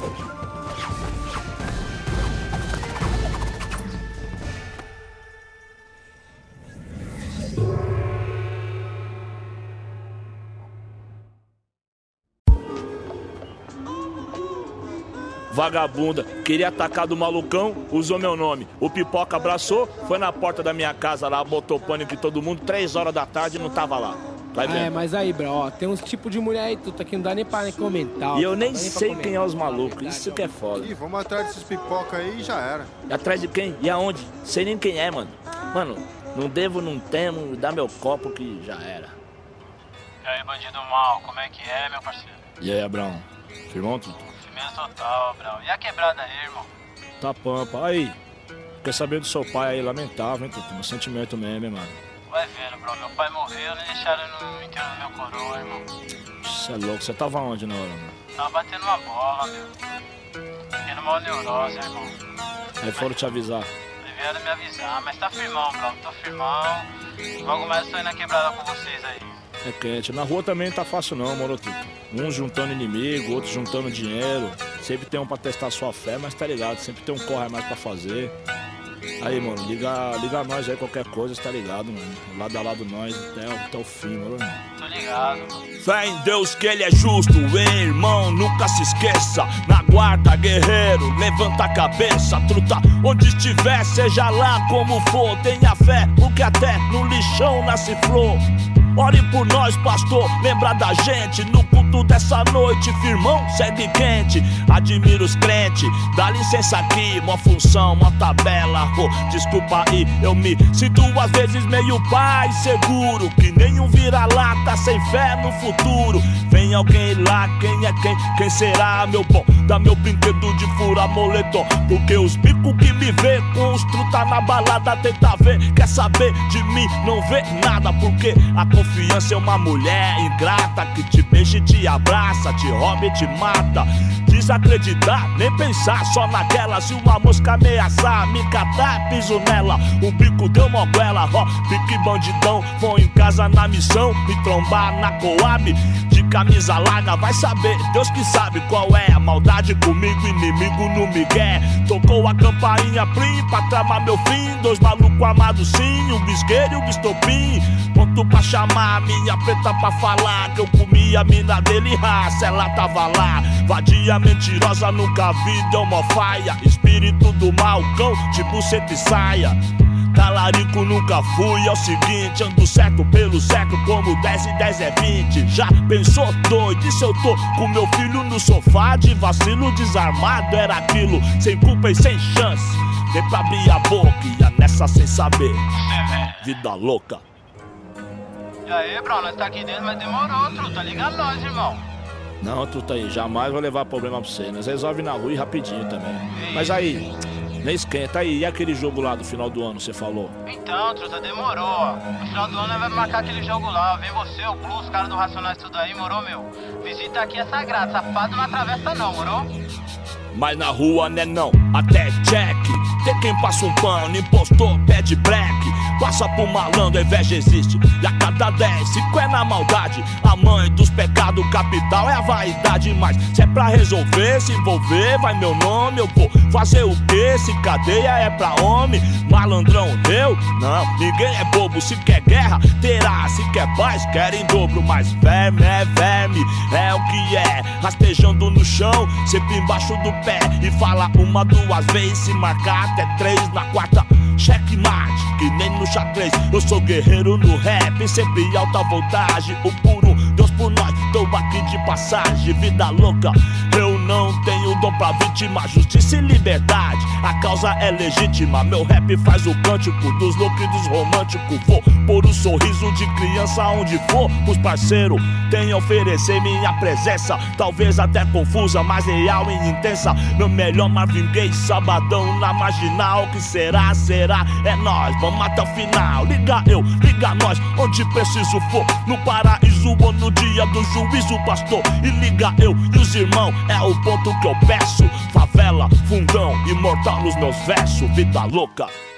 Vagabunda, queria atacar do malucão, usou meu nome. O Pipoca abraçou, foi na porta da minha casa lá, botou pânico em todo mundo, 3 horas da tarde e não tava lá. Vai vendo? É, mas aí, bro, ó, tem uns tipos de mulher aí, tudo que não dá nem pra comentar. E eu nem sei quem é os malucos, isso que é foda. Ih, vamos atrás desses pipoca aí e já era. E atrás de quem? E aonde? Sei nem quem é, mano. Mano, não devo, não temo, dá meu copo que já era. E aí, bandido mal, como é que é, meu parceiro? E aí, Abraão? Firmão, tudo? Firmeza total, Brau. E a quebrada aí, irmão? Tá pampa. Aí, quer saber do seu pai aí, lamentável, hein, Tuto? Meu sentimento mesmo, hein, mano. Vai vendo, bro. Meu pai morreu, nem deixaram no enterro do meu coroa, irmão. Você é louco, você tava onde na hora, mano? Tava batendo uma bola, meu. Fiquei numa neurose, irmão. Aí foram te avisar. Vieram me avisar, mas tá firmão, bro. Tô firmão. Logo mais eu tô indo na quebrada com vocês aí. É quente. Na rua também não tá fácil não, moro, Tuto. Uns juntando inimigo, outros juntando dinheiro. Sempre tem um pra testar sua fé, mas tá ligado, sempre tem um corre a mais pra fazer. Aí, mano, liga nós aí, qualquer coisa, tá ligado, mano. Lado a lado nós até o fim, mano. Tô ligado, mano. Fé em Deus que ele é justo, hein, irmão, nunca se esqueça. Na guarda, guerreiro, levanta a cabeça, truta. Onde estiver, seja lá como for, tenha fé, porque até no lixão nasce flor. Ore por nós, pastor, lembra da gente. No culto dessa noite, firmão, segue quente. Admiro os crentes, dá licença aqui. Mó função, mó tabela, desculpa aí. Eu me sinto às vezes meio pai seguro, que nenhum vira-lata sem fé no futuro. Vem alguém lá, quem é quem? Quem será, meu bom? Dá meu brinquedo de fura moletom. Porque os bicos que me vê com os truta na balada tenta ver, quer saber de mim, não vê nada. Porque a confiança é uma mulher ingrata que te beija e te abraça, te rouba e te mata. Desacreditar, nem pensar só naquela. Se uma mosca ameaçar, me catar, piso nela. O bico deu moguela, ó, pique bandidão. Vou em casa na missão, me trombar na Coab. De camisa larga, vai saber, Deus que sabe qual é a maldade comigo, inimigo no migué. Tocou a campainha plim pra tramar meu fim. 2 malucos armados sim, um bisgueiro e um bistopim. Pronto pra chamar a minha preta pra falar que eu comi a mina dele, raça, ela tava lá. Vadia mentirosa, nunca vi, deu mó faia. Espírito do mal, cão, de buceta e saia. Talarico nunca fui, é o seguinte, ando certo pelo certo, como 10 e 10 é 20. Já pensou doido, e se eu tô com meu filho no sofá de vacilo desarmado? Era aquilo, sem culpa e sem chance. Nem pra abrir a boca, ia nessa sem saber. Vida louca. E aí, bro, nós tá aqui dentro, mas demorou, truta. Liga nós, irmão. Não, truta aí, jamais vou levar problema pra você. Nós resolve na rua e rapidinho também. Mas aí, nem esquenta aí, e aquele jogo lá do final do ano, você falou? Então, truta, demorou, ó. No final do ano nós vamos marcar aquele jogo lá. Vem você, o Blue, os caras do Racionais, tudo aí, morou, meu? Visita aqui é sagrado, safado não atravessa não, morou? Mas na rua né não, até check. Tem quem passa um pano, impostor, pede black. Passa por malandro, a inveja existe. E a cada 10, 5 é na maldade. A mãe dos pecados capital é a vaidade. Mas se é pra resolver, se envolver, vai meu nome. Eu vou fazer o quê? Se cadeia é pra homem. Malandrão, eu? Não, ninguém é bobo. Se quer guerra, terá. Se quer paz, quer em dobro. Mas verme, é o que é. Rastejando no chão, sempre embaixo do pé. E fala 1, 2 vezes, se marcar até 3 na quarta. Checkmate, que nem no xadrez. Eu sou guerreiro no rap, sempre alta voltagem. O puro Deus por nós, tô aqui de passagem. Vida louca, eu não tenho dom pra vítima. Justiça e liberdade, a causa é legítima. Meu rap faz o cântico dos loucos e dos românticos. Vou pôr o sorriso de criança onde for. Os parceiros têm a oferecer minha presença. Talvez até confusa, mas real e intensa. Meu melhor Marvin Gaye, sabadão na marginal. Que será, é nós, vamos até o final. Liga eu, liga nós, onde preciso for. No paraíso ou no dia do juízo, pastor. E liga eu e os irmãos, é o ponto que eu peço. Favela, fundão, imortal nos meus versos. Vida louca.